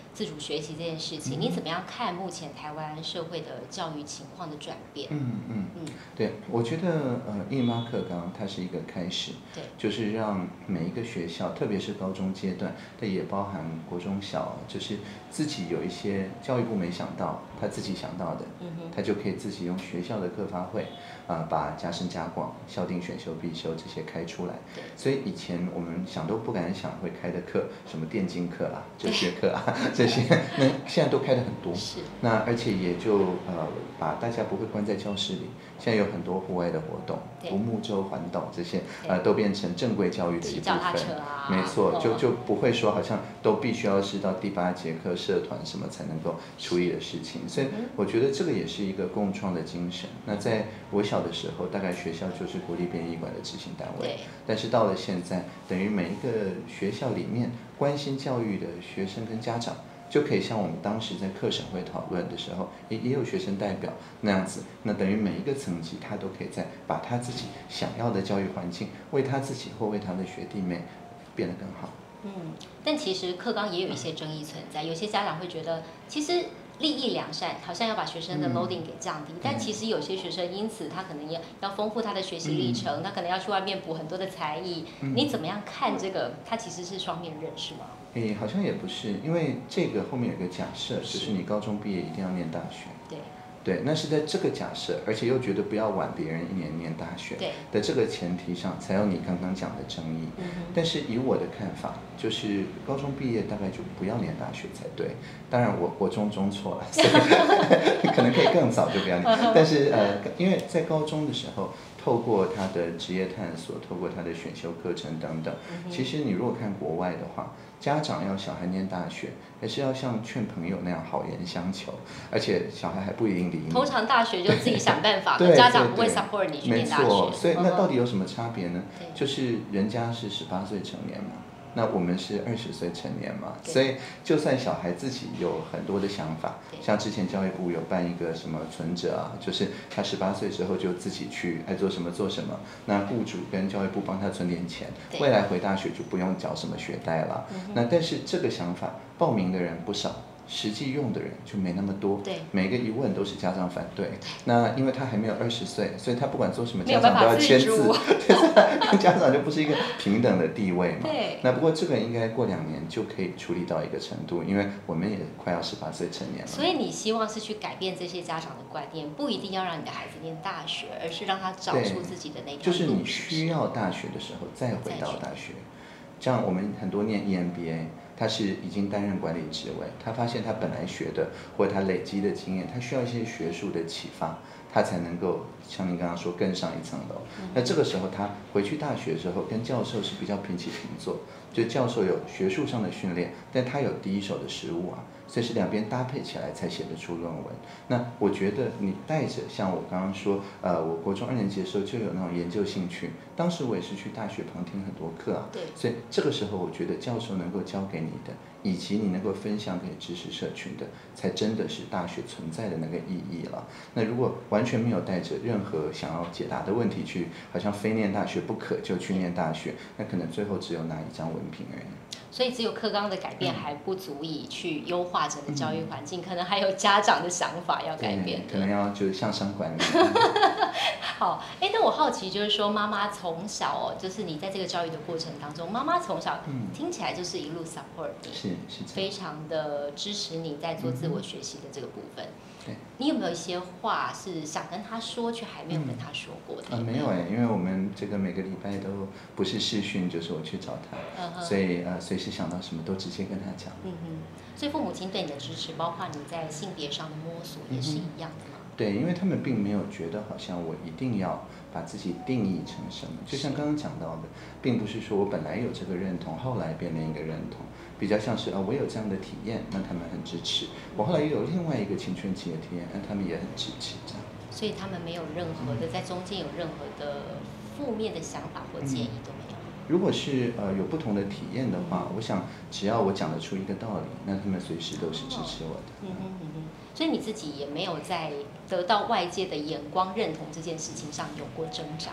Speaker 2: 自主学习这件事情，你怎么样看目前台湾社会的教育情况的转变？
Speaker 3: 对，我觉得印巴课纲它是一个开始，
Speaker 2: 对，
Speaker 3: 就是让每一个学校，特别是高中阶段，但也包含国中小，就是自己有一些教育部没想到，他自己想到的，他就可以自己用学校的课发会把加深加广、校定选修必修这些开出来。所以以前我们想都不敢想会开的课，什么电竞课啊、哲学课啊这些，那现在都开的很多。
Speaker 2: 是。
Speaker 3: 那而且也就把大家不会关在教室里，现在有很多户外的活动，独木舟环岛这些都变成正规教育的一部分。没错，就不会说好像都必须要是到第8节课社团什么才能够处理的事情。所以我觉得这个也是一个共创的精神。那在我小的时候，大概学校就是国立编译馆的执行单位，但是到了现在，等于每一个学校里面关心教育的学生跟家长，就可以像我们当时在课审会讨论的时候，也有学生代表那样子，那等于每一个层级他都可以把他自己想要的教育环境，为他自己或为他的学弟妹变得更好。
Speaker 2: 但其实课纲也有一些争议存在，有些家长会觉得，其实立意良善，好像要把学生的 loading 给降低，但其实有些学生因此他可能要丰富他的学习历程，他可能要去外面补很多的才艺。你怎么样看这个？它其实是双面刃，是吗？
Speaker 3: 好像也不是，因为这个后面有个假设，就是你高中毕业一定要念大学。对，那是在这个假设，而且又觉得不要晚别人1年念大学的这个前提上，才有你刚刚讲的争议。但是以我的看法，就是高中毕业大概就不要念大学才对。当然我中错了，所以可能可以更早就不要念。但是因为在高中的时候，透过他的职业探索，透过他的选修课程等等，其实你如果看国外的话，家长要小孩念大学，还是要像劝朋友那样好言相求，而且小孩还不一定理你。
Speaker 2: 通常大学就自己想办法，家长不会 support 你去念大学。
Speaker 3: 没错，所以那到底有什么差别呢？就是人家是18岁成年嘛。那我们是20岁成年嘛，所以就算小孩自己有很多的想法，像之前教育部有办一个什么存折啊，就是他18岁之后就自己去爱做什么做什么，那雇主跟教育部帮他存点钱，未来回大学就不用缴什么学贷了。那但是这个想法报名的人不少，实际用的人就没那么多，每个一问都是家长反对。那因为他还没有20岁，所以他不管做什么，家长都要签字，跟家长就不是一个平等的地位嘛。那不过这个应该过2年就可以处理到一个程度，因为我们也快要18岁成年了。
Speaker 2: 所以你希望是去改变这些家长的观念，不一定要让你的孩子念大学，而是让他找出自己的那条路。
Speaker 3: 就是你需要大学的时候再回到大学。像我们很多念 EMBA。他是已经担任管理职位，他发现他本来学的或者他累积的经验，他需要一些学术的启发，他才能够像您刚刚说更上一层楼。那这个时候他回去大学之后，跟教授是比较平起平坐，就教授有学术上的训练，但他有第一手的实务啊，所以是两边搭配起来才写得出论文。那我觉得你带着像我刚刚说，我国中2年级的时候就有那种研究兴趣，当时我也是去大学旁听很多课啊，所以这个时候我觉得教授能够教给你的，以及你能够分享给知识社群的，才真的是大学存在的那个意义了。那如果完全没有带着任何想要解答的问题去，好像非念大学不可就去念大学，那可能最后只有拿一张文凭而已。
Speaker 2: 所以只有课纲的改变还不足以去优化整个教育环境，可能还有家长的想法要改变，
Speaker 3: 可能要就是向上管理。
Speaker 2: 好，那我好奇就是说，妈妈从小就是你在这个教育的过程当中，妈妈从小听起来就是一路 support 你，
Speaker 3: 是
Speaker 2: 非常的支持你在做自我学习的这个部分。你有没有一些话是想跟他说，却还没有跟他说过的？
Speaker 3: 没有因为我们这个每个礼拜都不是视讯，就是我去找他，所以随时想到什么都直接跟他讲。
Speaker 2: 所以父母亲对你的支持，包括你在性别上的摸索，也是一样的吗？
Speaker 3: 对，因为他们并没有觉得好像我一定要把自己定义成什么，就像刚刚讲到的，并不是说我本来有这个认同，后来变成一个认同，比较像是我有这样的体验，那他们很支持；我后来又有另外一个青春期的体验，那他们也很支持，这样。
Speaker 2: 所以他们没有任何的在中间有任何的负面的想法或建议都没有。
Speaker 3: 如果是有不同的体验的话，我想只要我讲得出一个道理，那他们随时都是支持我的。
Speaker 2: 所以你自己也没有在得到外界的眼光认同这件事情上有过挣扎？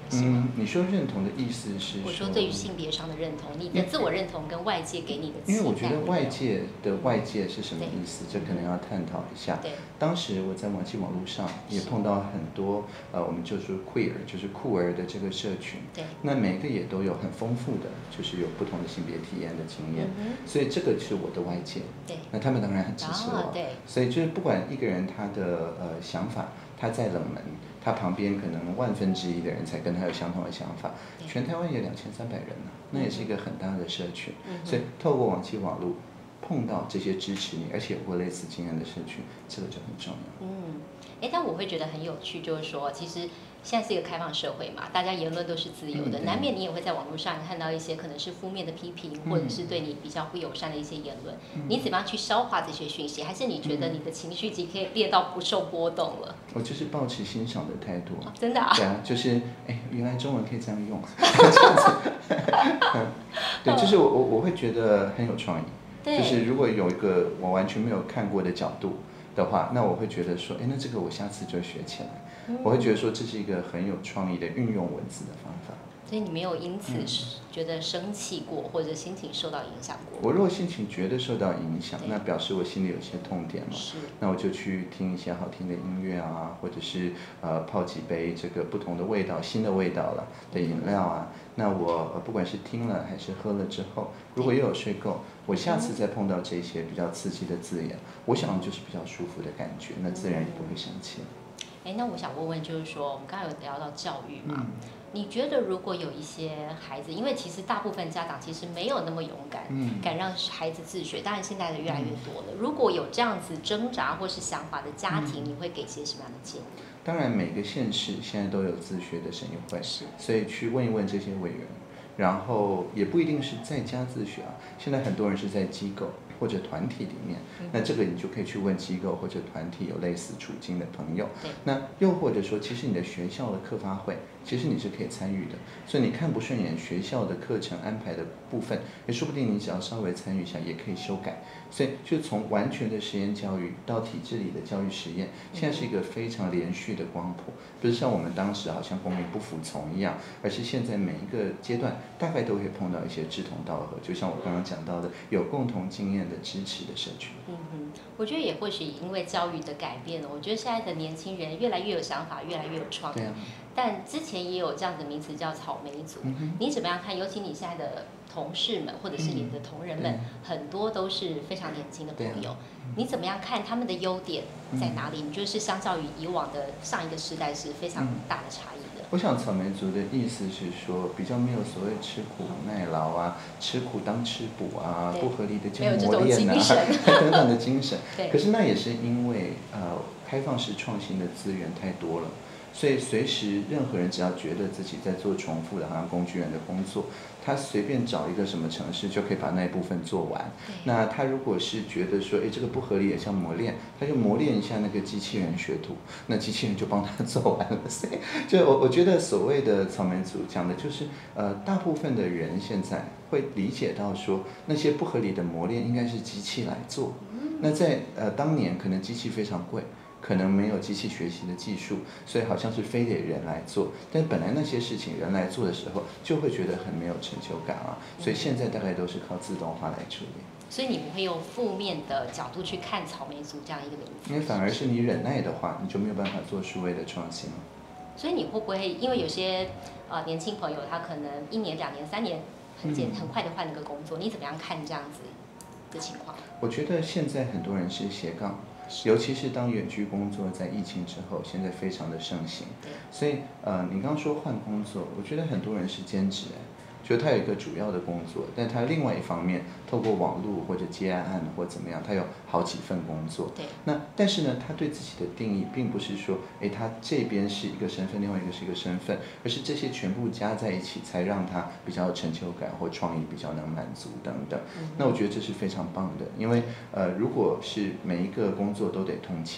Speaker 3: 你说认同的意思是
Speaker 2: 我说对于性别上的认同，你的自我认同跟外界给你的期待。
Speaker 3: 因为我觉得外界是什么意思，这可能要探讨一下。当时我在网络上也碰到很多我们就说 queer 就是酷儿的这个社群，那每一个也都有很丰富的，就是有不同的性别体验的经验，所以这个是我的外界。那他们当然很支持我，所以就是不管一个人他的想法，他再冷门，他旁边可能1/1000的人才跟他有相同的想法，全台湾也2300人呢，那也是一个很大的社群，所以透过网络碰到这些支持你，而且有过类似经验的社群，这个就很重要。
Speaker 2: 但我会觉得很有趣，就是说，其实现在是一个开放社会嘛，大家言论都是自由的，难免你也会在网络上看到一些可能是负面的批评，或者是对你比较不友善的一些言论。你怎么样去消化这些讯息？还是你觉得你的情绪已经可以列到不受波动了？
Speaker 3: 我就是抱持欣赏的态度。
Speaker 2: 真的啊？
Speaker 3: 对啊，就是原来中文可以这样用，这样子。对，就是我会觉得很有创意。就是如果有一个我完全没有看过的角度的话，那我会觉得说，那这个我下次就学起来。我会觉得说这是一个很有创意的运用文字的方法。
Speaker 2: 所以你没有因此觉得生气过，或者心情受到影响过？
Speaker 3: 我如果心情觉得受到影响，那表示我心里有些痛点嘛。那我就去听一些好听的音乐啊，或者是泡几杯这个不同的味道、新的味道了的饮料啊。那我不管是听了还是喝了之后，如果又有睡够，我下次再碰到这些比较刺激的字眼，我想就是比较舒服的感觉，那自然也不会生气。
Speaker 2: 那我想问问，就是说，我们刚刚有聊到教育嘛？你觉得如果有一些孩子，因为其实大部分家长其实没有那么勇敢，敢让孩子自学，当然现在的越来越多了。如果有这样子挣扎或是想法的家庭，你会给些什么样的建议？
Speaker 3: 当然，每个县市现在都有自学的审议会，所以去问一问这些委员，然后也不一定是在家自学啊，现在很多人是在机构或者团体里面，那这个你就可以去问机构或者团体有类似处境的朋友。那又或者说，其实你的学校的课发会，其实你是可以参与的。所以你看不顺眼学校的课程安排的部分，也说不定你只要稍微参与一下，也可以修改。所以就从完全的实验教育到体制里的教育实验，现在是一个非常连续的光谱，不是像我们当时好像公民不服从一样，而是现在每一个阶段大概都会碰到一些志同道合，就像我刚刚讲到的，有共同经验的支持的社群。
Speaker 2: 我觉得也或许因为教育的改变了，我觉得现在的年轻人越来越有想法，越来越有创意。但之前也有这样的名词叫草莓族，你怎么样看？尤其你现在的同事们或者是你的同仁们，很多都是非常年轻的朋友，你怎么样看他们的优点在哪里？你觉得是相较于以往的上一个时代是非常大的差异的？
Speaker 3: 我想草莓族的意思是说，比较没有所谓吃苦耐劳啊，吃苦当吃补啊，不合理的就磨练啊等等的精神。可是那也是因为开放式创新的资源太多了。所以随时任何人只要觉得自己在做重复的好像工具人的工作，他随便找一个什么程式就可以把那一部分做完。那他如果是觉得说这个不合理也像磨练，他就磨练一下那个机器人学徒，那机器人就帮他做完了。所以就我觉得所谓的草莓族讲的就是大部分的人现在会理解到说那些不合理的磨练应该是机器来做。那在当年可能机器非常贵，可能没有机器学习的技术，所以好像是非得人来做。但本来那些事情人来做的时候，就会觉得很没有成就感啊。所以现在大概都是靠自动化来处理。
Speaker 2: 所以你不会用负面的角度去看草莓族这样一个名字？
Speaker 3: 因为反而是你忍耐的话，你就没有办法做数位的创新。
Speaker 2: 所以你会不会因为有些年轻朋友他可能1年、2年、3年很快的换了个工作，你怎么样看这样子的情况？
Speaker 3: 我觉得现在很多人是斜杠。尤其是当远距工作在疫情之后，现在非常的盛行。所以你刚刚说换工作，我觉得很多人是兼职，就是他有一个主要的工作，但他另外一方面透过网络或者接案或怎么样，他有好几份工作。那但是呢，他对自己的定义并不是说，他这边是一个身份，另外一个是一个身份，而是这些全部加在一起，才让他比较有成就感或创意比较能满足等等。那我觉得这是非常棒的，因为如果是每一个工作都得通勤，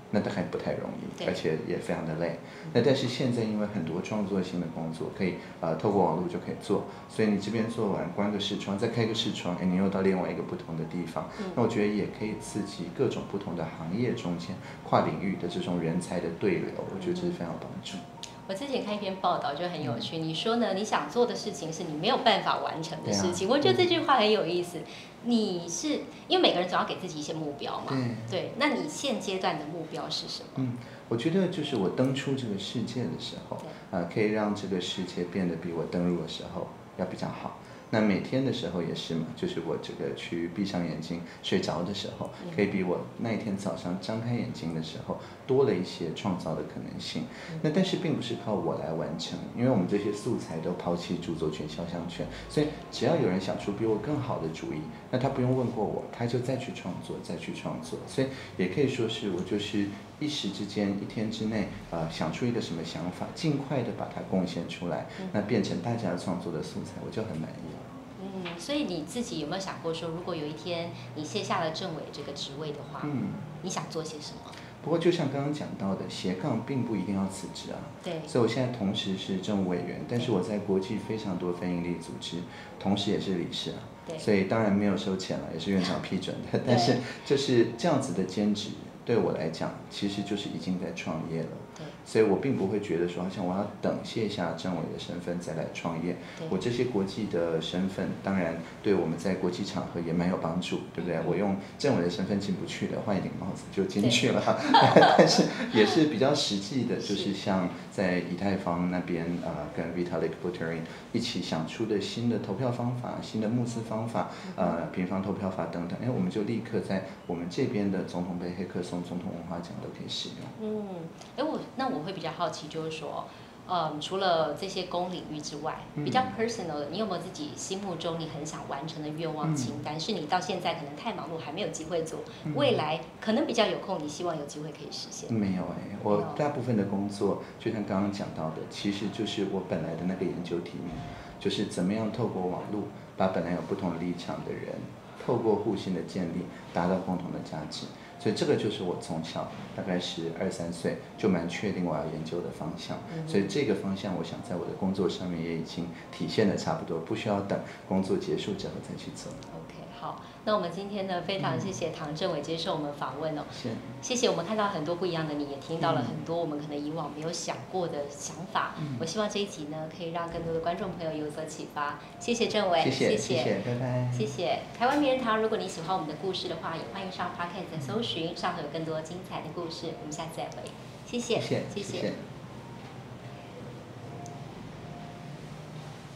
Speaker 3: 那大概不太容易，而且也非常的累。那但是现在因为很多创作性的工作可以透过网络就可以做，所以你这边做完关个视窗，再开个视窗，你又到另外一个不同的地方。那我觉得也可以刺激各种不同的行业中间跨领域的这种人才的对流，我觉得这是非常有帮助。
Speaker 2: 我之前看一篇报道就很有趣，你说呢？你想做的事情是你没有办法完成的事情。我觉得这句话很有意思。你是因为每个人总要给自己一些目标嘛？对。那你现阶段的目标是什么？
Speaker 3: 我觉得就是我登出这个世界的时候，可以让这个世界变得比我登入的时候要比较好。那每天的时候也是嘛，就是我这个去闭上眼睛睡着的时候，可以比我那一天早上张开眼睛的时候多了一些创造的可能性。那但是并不是靠我来完成，因为我们这些素材都抛弃著作权、肖像权，所以只要有人想出比我更好的主意，那他不用问过我，他就再去创作，再去创作。所以也可以说是我就是一时之间、一天之内，想出一个什么想法，尽快的把它贡献出来，那变成大家创作的素材，我就很满意了。
Speaker 2: 所以你自己有没有想过说，如果有一天你卸下了政委这个职位的话，你想做些什么？
Speaker 3: 不过就像刚刚讲到的，斜杠并不一定要辞职啊。
Speaker 2: 对。
Speaker 3: 所以我现在同时是政务委员，但是我在国际非常多非营利组织，同时也是理事啊。
Speaker 2: 对。
Speaker 3: 所以当然没有收钱了，也是院长批准的。但是就是这样子的兼职，对我来讲，其实就是已经在创业了。所以我并不会觉得说，好像我要等卸下政委的身份再来创业。我这些国际的身份，当然对我们在国际场合也蛮有帮助，对不对？我用政委的身份进不去的，换一顶帽子就进去了。但是也是比较实际的，就是像在以太坊那边跟 Vitalik Buterin 一起想出的新的投票方法、新的募资方法、平方投票法等等，我们就立刻在我们这边的总统杯黑客松、总统文化奖都可以使用。
Speaker 2: 那我会比较好奇，就是说，除了这些公领域之外，比较 personal 的，你有没有自己心目中你很想完成的愿望清单？是你到现在可能太忙碌还没有机会做，未来可能比较有空，你希望有机会可以实现？
Speaker 3: 没有我大部分的工作，就像刚刚讲到的，其实就是我本来的那个研究题目，就是怎么样透过网络，把本来有不同立场的人，透过互信的建立，达到共同的价值。所以这个就是我从小大概是2、3岁就蛮确定我要研究的方向，所以这个方向我想在我的工作上面也已经体现的差不多，不需要等工作结束之后再去做。
Speaker 2: OK， 好，那我们今天呢，非常谢谢唐政委接受我们访问哦。谢谢，我们看到很多不一样的你，也听到了很多我们可能以往没有想过的想法。我希望这一集呢，可以让更多的观众朋友有所启发。谢谢政委，
Speaker 3: 谢谢，拜拜。
Speaker 2: 谢谢台湾名人堂。如果你喜欢我们的故事的话，也欢迎上 Podcast 搜寻，上头有更多精彩的故事。我们下次再会，谢谢。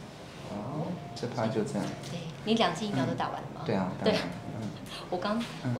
Speaker 3: 好，这趴就这样。
Speaker 2: 对，你2剂疫苗都打完了吗？
Speaker 3: 对啊。
Speaker 2: 对，我刚。